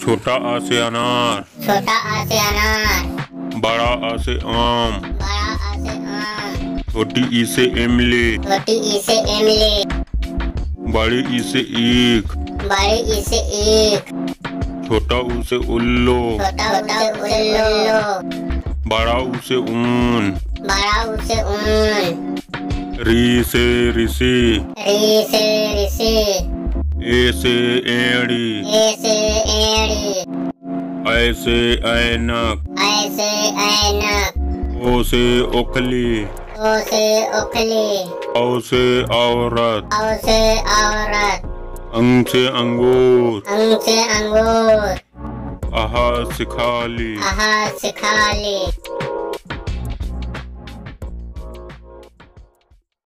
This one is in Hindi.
छोटा आ से अनार। छोटा आ से अनार। बड़ा आ से आम। बड़ा आ से आम। छोटी ई से इमली। छोटी ई से इमली। बड़ी ई से ईख। बड़ी ई से ईख। छोटा ऊ से उल्लू। छोटा उल्लू। बड़ा ऊ से ऊन। बड़ा ऊ से ऊन। री से ऋषि। री से ऋषि। ए से एड़ी। ए से एड़ी। ऐ से ऐनक। ऐ से ऐनक। ओ से ओखली। ओ से ओखली। औ से औरत। औ से औरत। अंग से अंगूर। अंग से अंगूर। आहा से खाली। आहा से खाली।